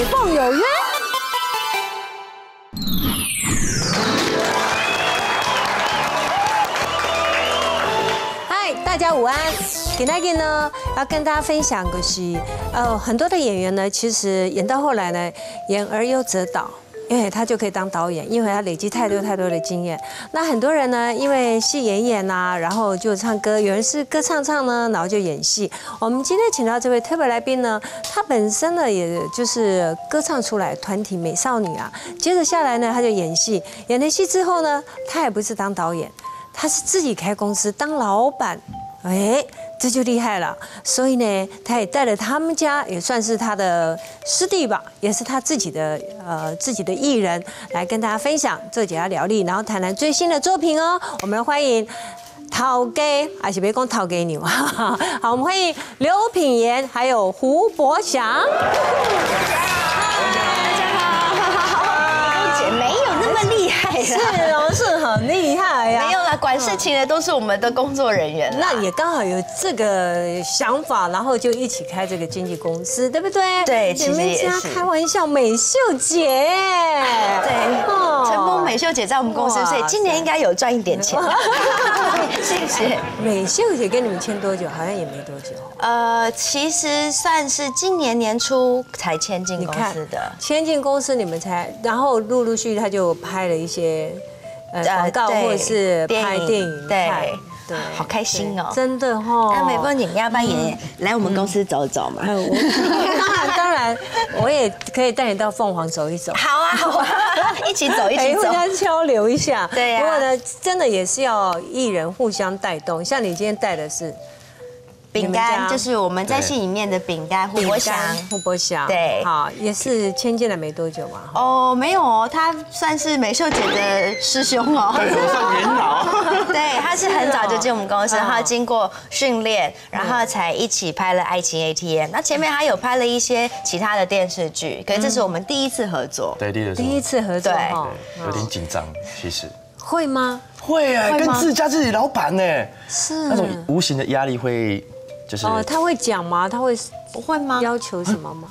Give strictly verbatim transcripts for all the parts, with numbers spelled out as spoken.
美凤有约。嗨，大家午安。今天呢，要跟大家分享的是，呃，很多的演员呢，其实演到后来呢，演而优则导。 因为他就可以当导演，因为他累积太多太多的经验。那很多人呢，因为戏演演呐，然后就唱歌；有人是歌唱唱呢，然后就演戏。我们今天请到这位特别来宾呢，她本身呢，也就是歌唱出来团体美少女啊。接着下来呢，她就演戏，演了戏之后呢，她也不是当导演，她是自己开公司当老板。哎。 这就厉害了，所以呢，他也带了他们家，也算是他的师弟吧，也是他自己的呃自己的艺人，来跟大家分享这几家疗愈，然后谈谈最新的作品哦。我们欢迎陶给，还是别讲陶给你，好，我们欢迎刘品言，还有胡博祥。是哦，是很厉害呀。 没有啦，管事情的都是我们的工作人员。 那也刚好有这个想法，然后就一起开这个经纪公司，对不对？ 对，其实也是。 你们家开玩笑，美秀姐。 对，陈峰美秀姐在我们公司，所以今年应该有赚一点钱。谢谢。 美秀姐跟你们签多久？好像也没多久。 呃，其实算是今年年初才签进公司的。 签进公司你们才，然后陆陆续续他就拍了一些。 呃，广告或者是拍电影， 对对， 好开心哦， 真的哈。 那美凤姐，你要不要也来我们公司走走嘛？ 当然当然，我也可以带你到凤凰走一走。 好啊好啊，一起走一起走， 互相交流一下。 对呀。 不过呢，真的也是要艺人互相带动。像你今天带的是。 饼干就是我们在戏里面的饼干，胡博祥， 胡博祥， 对， 好，也是签进来没多久嘛。 哦，没有哦，他算是美秀姐的师兄哦， 对，我算元老。 对，他是很早就进我们公司，然后经过训练，然后才一起拍了《爱情 A T M》。那前面还有拍了一些其他的电视剧，可是这是我们第一次合作。 对，第一次。 第一次合作， 对，有点紧张，其实。 会吗？ 会啊，跟自家自己老板呢， 是那种无形的压力会。 就是哦，他会讲吗？他会不会吗？ 要求什么吗？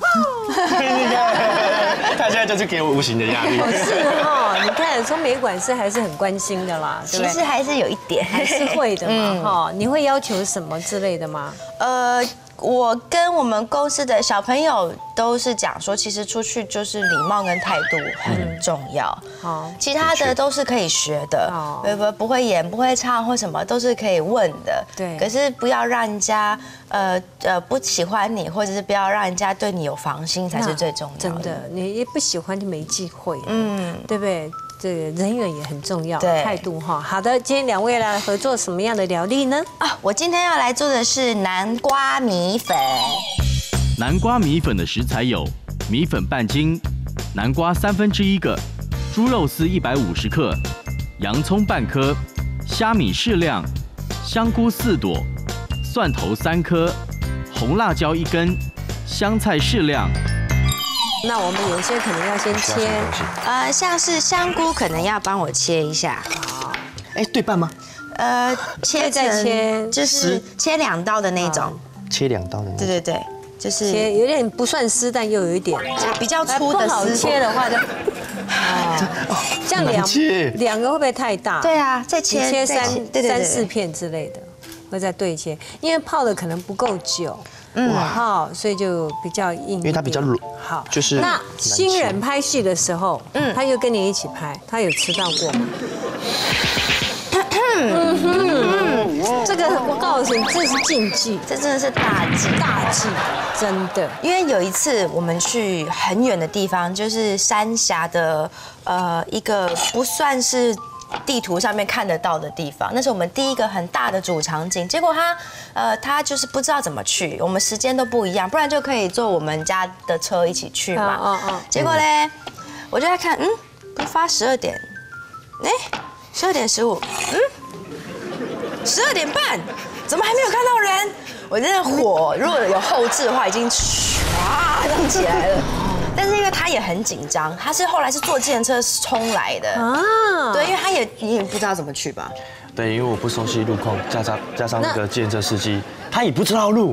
他现在就是给我无形的压力。 是哈，你看说美管师还是很关心的啦， 其实还是有一点， 还是会的嘛哈。你会要求什么之类的吗？ 呃。 我跟我们公司的小朋友都是讲说，其实出去就是礼貌跟态度很重要。好，其他的都是可以学的，不不不会演不会唱或什么都是可以问的。对，可是不要让人家呃呃不喜欢你，或者是不要让人家对你有防心才是最重要的。 真的，你一不喜欢就没机会，嗯，对不对？ 这个人缘也很重要，态度哈。好的，今天两位来合作什么样的疗愈呢？ 啊，我今天要来做的是南瓜米粉。 南瓜米粉的食材有米粉半斤、南瓜三分之一个、猪肉丝一百五十克、洋葱半颗、虾米适量、香菇四朵、蒜头三颗、红辣椒一根、香菜适量。 那我们有些可能要先切， 呃，像是香菇可能要帮我切一下。 好，哎，对半吗？ 呃，切再切，就是切两刀的那种。 切两刀的那种。 对对对，就是切有点不算丝，但又有一点比较粗的丝。 切的话就，哦，这样两两个会不会太大？ 对啊，再切切三三四片之类的，会再对切，因为泡的可能不够久。 嗯，好，所以就比较硬，因为它比较软， 好， 就是那新人拍戏的时候，嗯，他又跟你一起拍，他有吃到过吗？嗯哼，这个我告诉你，这是禁忌， 这真的是大忌， 大忌，真的。 因为有一次我们去很远的地方，就是三峡的呃一个不算是。 地图上面看得到的地方，那是我们第一个很大的主场景。结果他，呃，他就是不知道怎么去，我们时间都不一样，不然就可以坐我们家的车一起去嘛。嗯嗯。结果嘞，我就在看，嗯，不发十二点，哎，十二点十五，嗯，十二点半，怎么还没有看到人？我真的火，如果有后置的话，已经唰这样起来了。 但是因为他也很紧张，他是后来是坐计程车冲来的啊，对，因为他也你也不知道怎么去吧？ 对，因为我不熟悉路况，加上加上那个计程车司机，他也不知道路，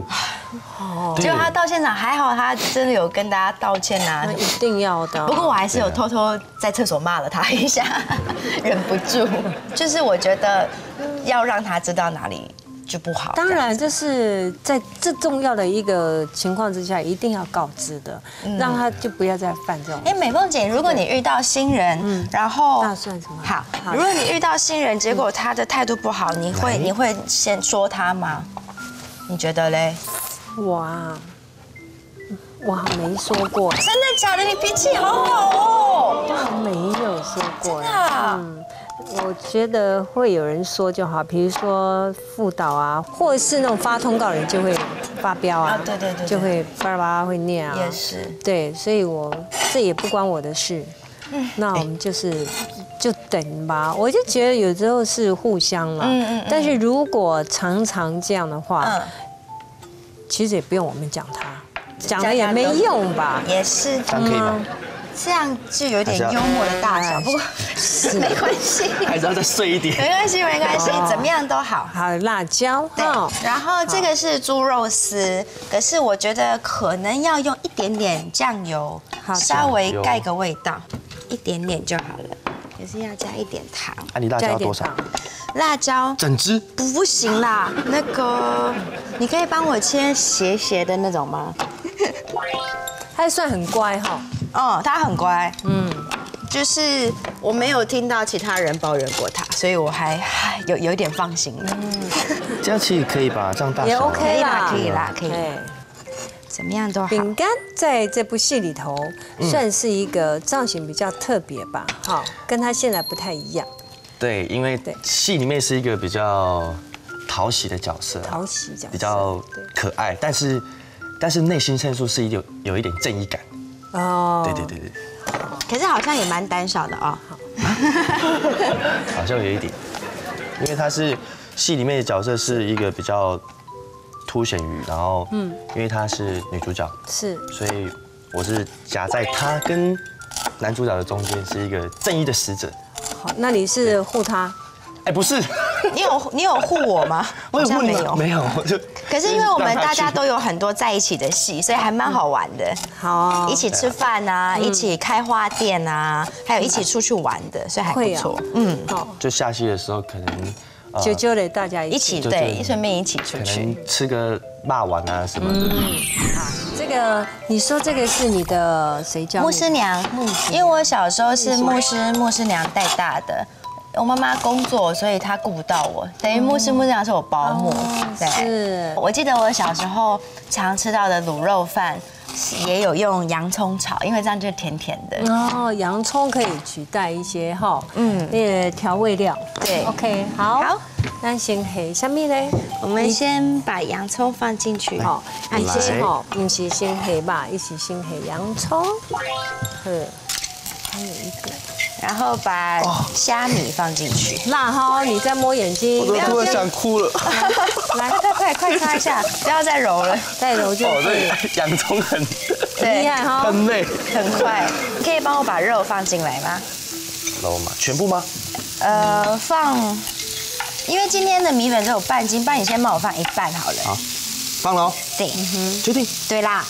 哦， 结果他到现场还好，他真的有跟大家道歉啊那。一定要的。 不过我还是有偷偷在厕所骂了他一下，忍不住。就是我觉得要让他知道哪里就不好。 当然，这是在这重要的一个情况之下，一定要告知的，让他就不要再犯这种。 哎，美凤姐，如果你遇到新人，然后那算什么？ 好，如果你遇到新人，结果他的态度不好，你会你会先说他吗？你觉得嘞？ 哇，我还没说过， 真的假的？你脾气好好哦。 我还没有说过。 真的啊嗯，我觉得会有人说就好，比如说副导啊，或者是那种发通告的人就会发飙啊啊，对对对对就会巴拉巴拉会念啊。 也是。 对，所以我这也不关我的事。那我们就是就等吧。我就觉得有时候是互相了， 嗯嗯嗯但是如果常常这样的话， 嗯， 其实也不用我们讲他，讲了也没用吧。 也是。 这样可以吗？ 这样就有点幽默的大小，不过没关系， 还是要再碎一点。 没关系，没关系哦， 怎么样都好。 还有辣椒对哈，， 然后这个是猪肉丝，可是我觉得可能要用一点点酱油， 好稍微盖个味道，一点点就好了。可是要加一点糖， 啊，你辣椒加一要多少点糖？。 辣椒整只？ 不不行啦，那个你可以帮我切斜斜的那种吗？ 他算很乖哈， 哦，他很乖， 嗯， 就是我没有听到其他人抱怨过他，所以我还还有有一点放心了。 这样其实可以吧？这样大小也 OK 啦， 可以啦可以啦可以哎怎么样都好。 饼干在这部戏里头算是一个造型比较特别吧，哈，跟他现在不太一样， 对，因为对戏里面是一个比较讨喜的角色啊， 讨喜角色比较对可爱，但是但是内心深处是有有一点正义感。 哦， 对对对对， 可是好像也蛮胆小的哦。 好像有一点，因为他是戏里面的角色是一个比较凸显于，然后嗯，因为她是女主角， 是所以我是夹在她跟男主角的中间，是一个正义的使者。 好，那你是护他， 哎，不是， 你有你有护我吗？ 我有好像没有。 问你吗没有，就可是因为我们大家让他去都有很多在一起的戏，所以还蛮好玩的。 好， 一起吃饭啊，一起开花店啊，还有一起出去玩的，所以还不会错啊。 嗯， 好， 就下戏的时候可能呃就就得大家一一起。 就起对， 就顺便一起出可去。 能吃个霸王啊什么的。 这个你说这个是你的谁教你？ 牧师娘，因为我小时候是牧师牧师娘带大的。我妈妈工作，所以她顾不到我，等于牧师牧师娘是我保姆。对， 是我记得我小时候常吃到的卤肉饭，也有用洋葱炒，因为这样就甜甜的。 哦，洋葱可以取代一些哈，嗯，那个调味料。 对 ，OK，好， 好， 那先黑下面嘞， 我们先把洋葱放进去。 好， 啊一起来哈，不是先黑吧，一起先黑洋葱，呵，还有一个然后把虾米放进去。 辣哈，你在摸眼睛， 我突然想哭了。 来， 快快快擦一下，不要再揉了， 再揉就哦， 可以， 这洋葱很厉害哈。 很累。 很快。你可以帮我把肉放进来吗？ 肉吗？全部吗？ 呃，放，因为今天的米粉只有半斤，不然你先帮我放一半好了。 好，放了哦。 对， 决定。 对啦，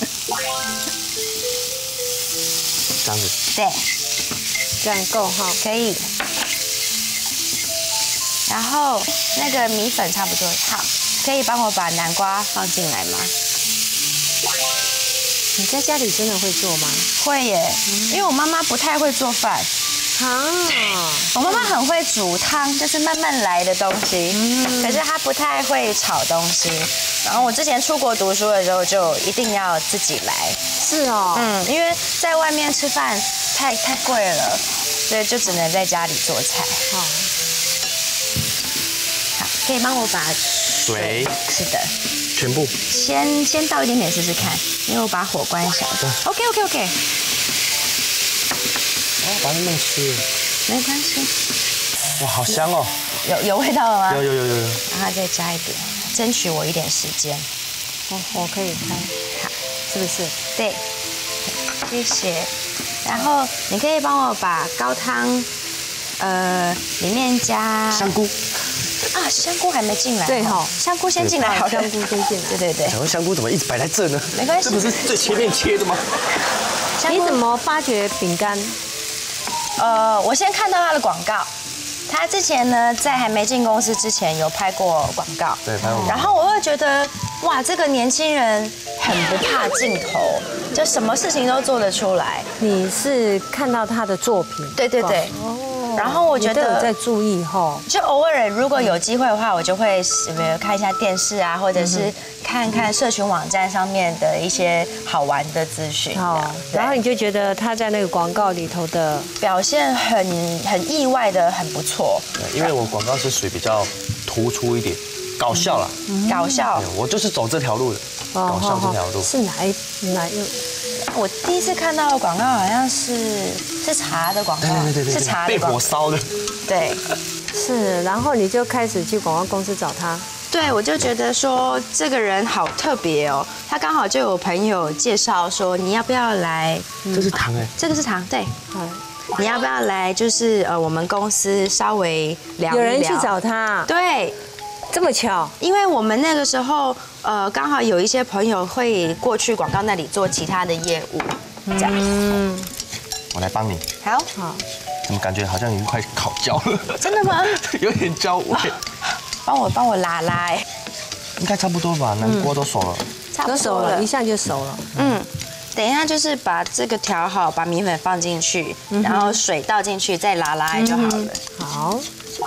这样子。 对， 这样够哈。 可以。然后那个米粉差不多好，可以帮我把南瓜放进来吗？ 你在家里真的会做吗？ 会耶，因为我妈妈不太会做饭。 啊， 我妈妈很会煮汤，就是慢慢来的东西，可是她不太会炒东西。然后我之前出国读书的时候，就一定要自己来， 是哦， 嗯，因为在外面吃饭太太贵了，所以就只能在家里做菜。 好， 好，可以帮我把水是的， 全部。 先先倒一点点试试看，因为我把火关小的。OK OK OK， 哦，把它弄湿了。 没关系， 哇，好香哦！ 有有味道了吗？ 有有有有有。 然后再加一点，争取我一点时间。 我我可以开， 好。 是不是？ 对，谢谢。然后你可以帮我把高汤，呃，里面加香菇。 啊，香菇还没进来。 对哈， 香菇先进来好了。 香菇先进来。 对对对。 想问香菇怎么一直摆在这呢？ 没关系， 这不是最前面切的吗？ 你怎么发掘饼干？ 呃，我先看到他的广告。他之前呢，在还没进公司之前有拍过广告， 对，拍过广告。 然后我会觉得，哇，这个年轻人很不怕镜头，就什么事情都做得出来。 你是看到他的作品？ 对对对。哦。然后我觉得有在注意哈， 就偶尔如果有机会的话，我就会看一下电视啊，或者是看看社群网站上面的一些好玩的资讯。 好，然后你就觉得他在那个广告里头的表现很很意外的很不错。 因为我广告是属于比较突出一点，搞笑啦， 搞笑。 我就是走这条路的，搞笑这条路。 是哪一哪一？ 我第一次看到的广告好像是是茶的广告， 对对对， 是茶的被火烧的。 对， 是，然后你就开始去广告公司找他。 对，我就觉得说这个人好特别哦，他刚好就有朋友介绍说你要不要来？ 这是糖哎， 这个是糖，对。你要不要来？就是呃，我们公司稍微聊一聊。 有人去找他。 对。 这么巧， 因为我们那个时候，呃，刚好有一些朋友会过去广告那里做其他的业务，这样。嗯， 我来帮你。 好， 好。 怎么感觉好像已经快烤焦了？ 真的吗？ 有点焦味。 帮我帮我拉拉哎。 应该差不多吧，南瓜都熟了。 差不多了，一下就熟了。 嗯，等一下就是把这个调好，把米粉放进去，然后水倒进去，再拉拉就好了。 好。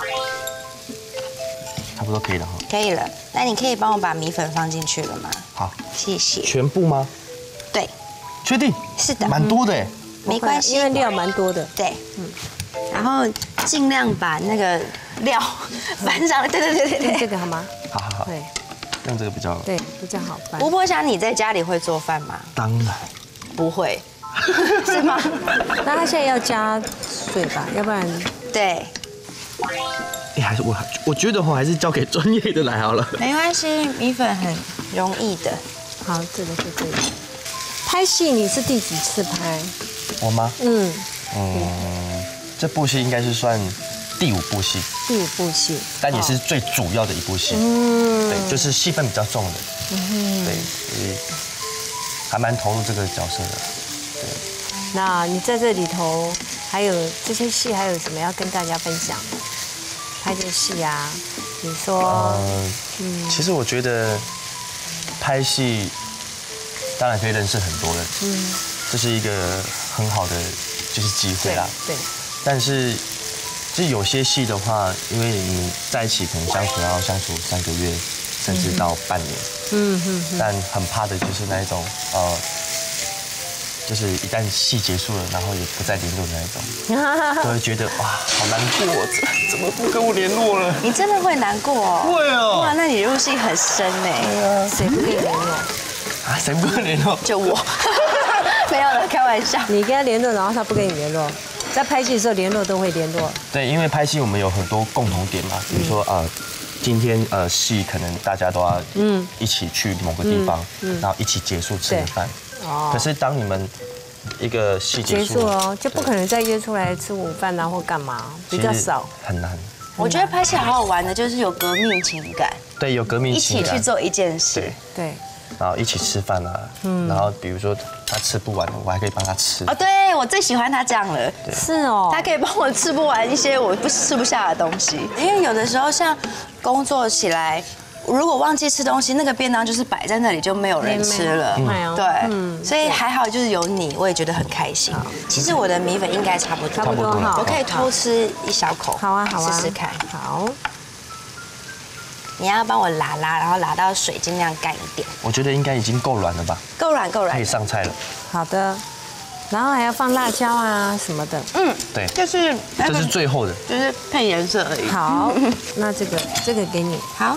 差不多可以了哈。 可以了，那你可以帮我把米粉放进去了吗？ 好， 谢谢。 全部吗？ 对。 确定？ 是的。 蛮多的哎。 没关系， 因为料蛮多的。 对。嗯。然后尽量把那个料翻上来。对对对对对。 这个好吗？ 好好好。对。用这个比较。 对，比较好翻。 吴伯祥，你在家里会做饭吗？ 当然。 不会。是吗？ 那他现在要加水吧，要不然。 对。 哎，还是我，我觉得我还是交给专业的来好了。 没关系，米粉很容易的。 好，这个是这个。拍戏你是第几次拍？ 我吗？ 嗯嗯，这部戏应该是算第五部戏。 第五部戏， 但也是最主要的一部戏。嗯，对，就是戏份比较重的。嗯，对，所以还蛮投入这个角色的。对。 那你在这里头还有这些戏，还有什么要跟大家分享的？拍这戏啊，你说， 呃，嗯，其实我觉得拍戏当然可以认识很多人，嗯，这是一个很好的就是机会啦。 对。 但是，就有些戏的话，因为你们在一起可能相处要相处三个月，甚至到半年，嗯嗯，但很怕的就是那一种呃。就是一旦戏结束了，然后也不再联络的那种，就会觉得哇，好难过，怎么不跟我联络了？ 你真的会难过哦？ 会哦。 哇，那你入戏很深呢。 对啊。 谁不跟你联络？ 啊，谁不跟我联络？ 就我。没有了，开玩笑。 你跟他联络，然后他不跟你联络，在拍戏的时候联络都会联络。 对，因为拍戏我们有很多共同点嘛，比如说啊，今天呃戏可能大家都要嗯一起去某个地方，然后一起结束吃个饭。哦。可是当你们一个戏结束哦，就不可能再约出来吃午饭啊或干嘛，比较少， 很难。 我觉得拍戏好好玩的，就是有革命情感。 对，有革命情感。 一起去做一件事。 对。 然后一起吃饭啊，嗯，然后比如说他吃不完，我还可以帮他吃。 哦，对，我最喜欢他这样了。 是哦。 他可以帮我吃不完一些我不吃不下的东西，因为有的时候像工作起来。如果忘记吃东西，那个便当就是摆在那里就没有人吃了，对，所以还好就是有你，我也觉得很开心。其实我的米粉应该差不多， 差不多哈， 我可以偷吃一小口， 好啊好啊， 试试看。 好， 你要帮我拉拉，然后拉到水尽量干一点。 我觉得应该已经够软了吧？ 够软够软， 可以上菜了。 好的，然后还要放辣椒啊什么的。 嗯， 对， 就是这是最后的， 就是配颜色而已。 好，那这个这个给你。 好。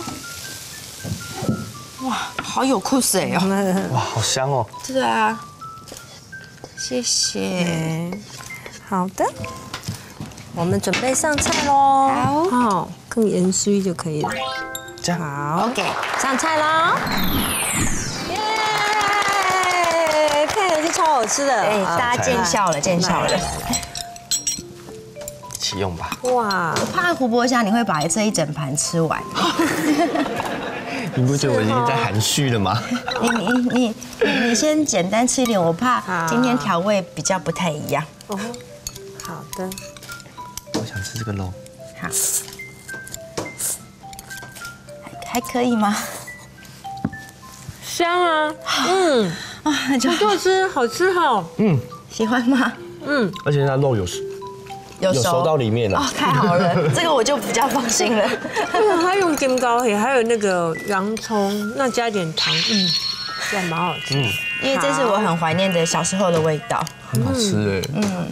哇，好有酷水哦！哇，好香哦！ 对啊，谢谢。 好的，我们准备上菜喽。 好， 好，更盐水就可以了。 这样好 ，OK， 上菜喽！耶，看起来是超好吃的。 哎，大家见笑了，见笑了。 起用吧。 哇， 我怕胡萝卜虾你会把这一整盘吃完。 你不觉得我已经在含蓄了吗？ 你你你你你先简单吃一点，我怕今天调味比较不太一样。 哦，好的。 我想吃这个肉。 好，还还可以吗？ 香啊，嗯， 啊，就不错吃，好吃哈。 嗯， 喜欢吗？ 嗯， 而且那肉有有有熟到里面了。 哦，太好了，这个我就比较放心了。 而且还用金膏黑，还有那个洋葱，那加一点糖，嗯，这样蛮好吃。嗯， 因为这是我很怀念的小时候的味道。 很好吃哎。嗯。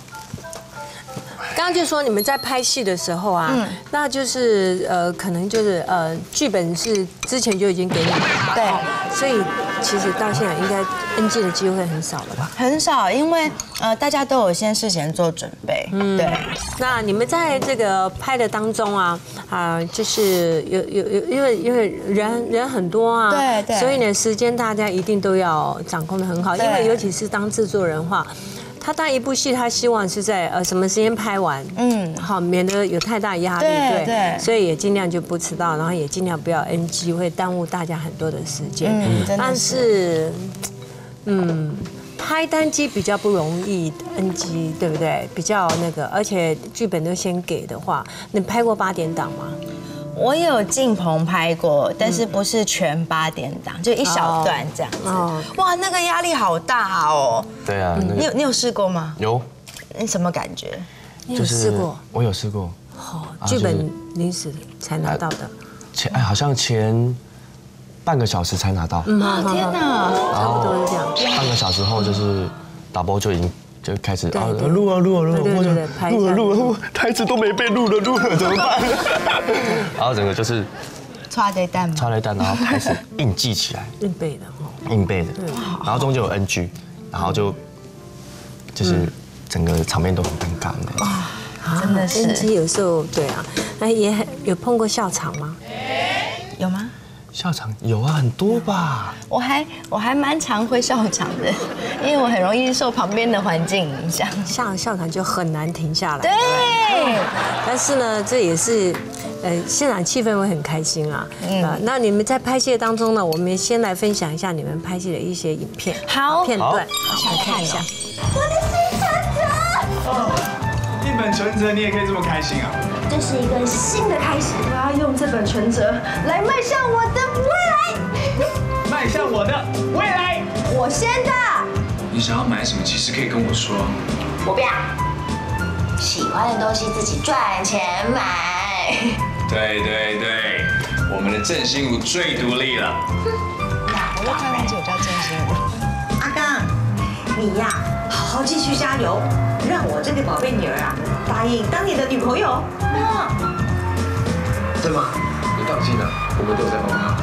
刚刚就说你们在拍戏的时候啊，那就是呃，可能就是呃，剧本是之前就已经给你们了， 对， 所以其实到现在应该 N G 的机会很少了吧？ 很少，因为呃，大家都有先事前做准备。嗯，对。 那你们在这个拍的当中啊，啊，就是有有有，因为因为人人很多啊， 对对， 所以呢，时间大家一定都要掌控得很好，因为尤其是当制作人的话。他当一部戏，他希望是在呃什么时间拍完，嗯，好，免得有太大压力，对对，所以也尽量就不迟到，然后也尽量不要 N G， 会耽误大家很多的时间。嗯，但是，嗯，拍单机比较不容易 N G， 对不对？比较那个，而且剧本都先给的话，你拍过八点档吗？ 我有进棚拍过，但是不是全八点档，就一小段这样子。哇，那个压力好大哦。 对啊， 你有你有试过吗？ 有。 你什么感觉？ 你有试过？ 我有试过。 哦，剧本临时才拿到的。 前哎，好像前半个小时才拿到。 嗯，天哪， 差不多是这样。 半个小时后就是导播就已经。就开始啊录啊录啊录啊， 对对对，拍录啊录啊录，台词都没背，录了录了怎么办？然后整个就是抓雷弹， 抓雷弹，然后开始硬记起来， 硬背的哈， 硬背的，然后中间有 N G， 然后就就是整个场面都很尴尬那种，真的是 N G 有时候对啊，那也有碰过笑场吗？ 有吗？ 笑场有啊，很多吧。 我还我还蛮常会笑场的，因为我很容易受旁边的环境影响。 像笑场就很难停下来。 对。 但是呢，这也是，呃，现场气氛会很开心啊。嗯。那你们在拍戏当中呢，我们先来分享一下你们拍戏的一些影片。 好。 片段， 我想看一下。 我的新存折。 哦，一本存折你也可以这么开心啊？ 这是一个新的开始，我要用这本存折来迈向我的未来。 迈向我的未来。 我先的。 你想要买什么，其实可以跟我说。 我不要。喜欢的东西自己赚钱买。 对对对，我们的郑心如最独立了。 我又看忘记我叫郑心如。 阿刚，你呀，好好继续加油，让我这个宝贝女儿啊，答应当你的女朋友。妈， 对吗？你放心啊，我们都有在帮他。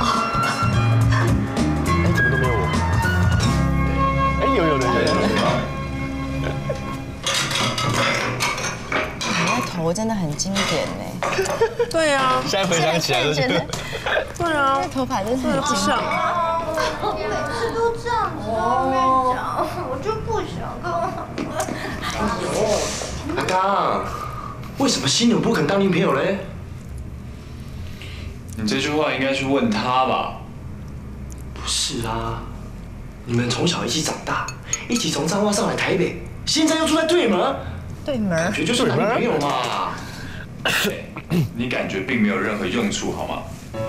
哎，怎么都没有我？哎，有有有有有。 那头真的很经典呢。 对啊。 现在回想起来都觉得。 对啊。 那头发真的很经典。 我每次都这样子都没讲，我就不想跟我。 哎呦，阿刚，为什么心如不肯当女朋友嘞？你这句话应该去问他吧。 不是啊，你们从小一起长大，一起从彰化上来台北，现在又住在对门。 对门， 感觉就是男女朋友嘛。 你感觉并没有任何用处，好吗？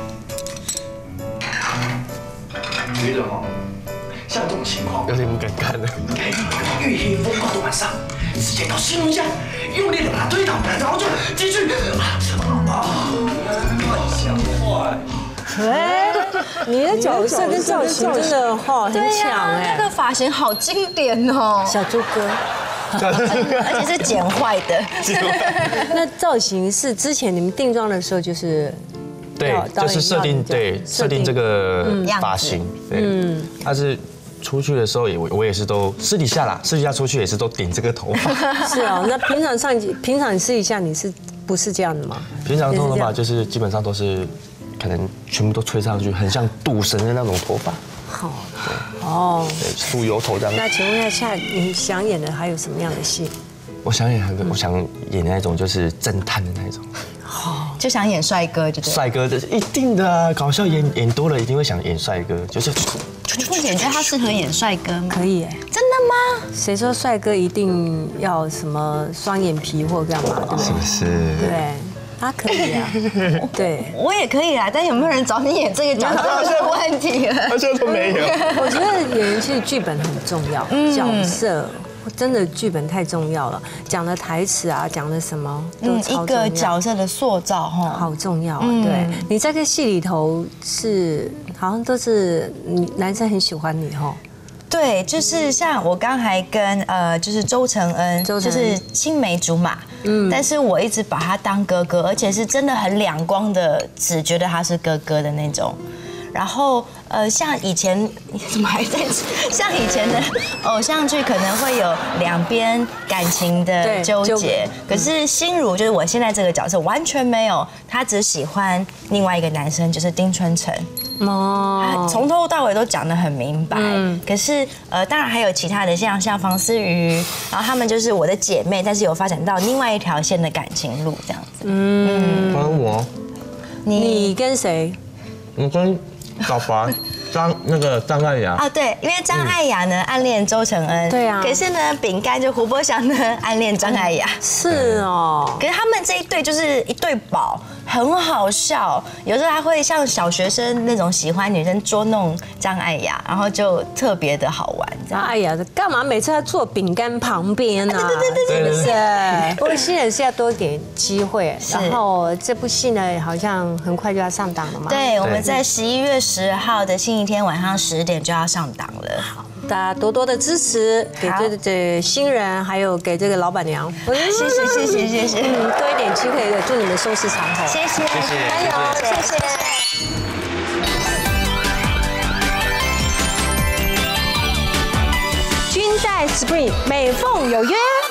觉得哈，像这种情况， 有点不敢看了。 应该在月黑风高的晚上，直接到新闻家，用力的把他推倒，然后就继续啊，乱讲话。 哎，你的角色跟造型真的哈很强哎， 那个发型好经典哦， 小猪哥。 而且是剪坏的。 那造型是之前你们定妆的时候就是对，就是设定对设定这个发型，对，但是出去的时候也我我也是都私底下啦，私底下出去也是都顶这个头发。 是哦，那平常上平常你私底下你是不是这样的吗？ 平常头发就是基本上都是可能全部都吹上去，很像赌神的那种头发。 好，哦， 对，梳油头这样。 那请问一下，你想演的还有什么样的戏？ 我想演很，我想演那种就是侦探的那种， 就想演帅哥，就对。 帅哥这是一定的啊，搞笑演演多了一定会想演帅哥，就是。 凤姐，你觉得他适合演帅哥吗？ 可以哎， 真的吗？ 谁说帅哥一定要什么双眼皮或干嘛，对不对？ 是不是？ 对。他可以啊，对， 我也可以啊，但有没有人找你演这个角色是问题了。 好像都没有。 我觉得演员其实剧本很重要，角色真的剧本太重要了，讲的台词啊，讲的什么都超重要。 一个角色的塑造哈， 好重要。对，你在这戏里头是好像都是男生很喜欢你哈。 对，就是像我刚还跟呃，就是周承恩，就是青梅竹马，嗯，但是我一直把他当哥哥，而且是真的很两光的，只觉得他是哥哥的那种。然后呃，像以前你怎么还在？像以前的偶像剧可能会有两边感情的纠结，可是心如就是我现在这个角色完全没有，他只喜欢另外一个男生，就是丁春成。哦，从头到尾都讲得很明白。嗯，可是呃，当然还有其他的，像像房思瑜，然后他们就是我的姐妹，但是有发展到另外一条线的感情路这样子。 嗯，跟我， 你你跟谁？ 我跟小白。张那个张艾雅啊，对，因为张艾雅呢暗恋周承恩， 对啊， 可是呢，饼干就胡波祥呢暗恋张艾雅， 是哦， 可是他们这一对就是一对宝，很好笑，有时候还会像小学生那种喜欢女生捉弄张艾雅，然后就特别的好玩。 张艾雅干嘛每次要坐饼干旁边呢？ 对对对对， 是不是？不过新人是要多给机会，然后这部戏呢好像很快就要上档了嘛。 对，我们在十一月十号的星期天晚上十点就要上档了。好， 大家多多的支持，给这这新人，还有给这个老板娘， 谢谢谢谢谢谢， 嗯，多一点机会，祝你们收视长虹， 谢谢谢谢， 加油，谢谢。君在 Spring 美凤有约。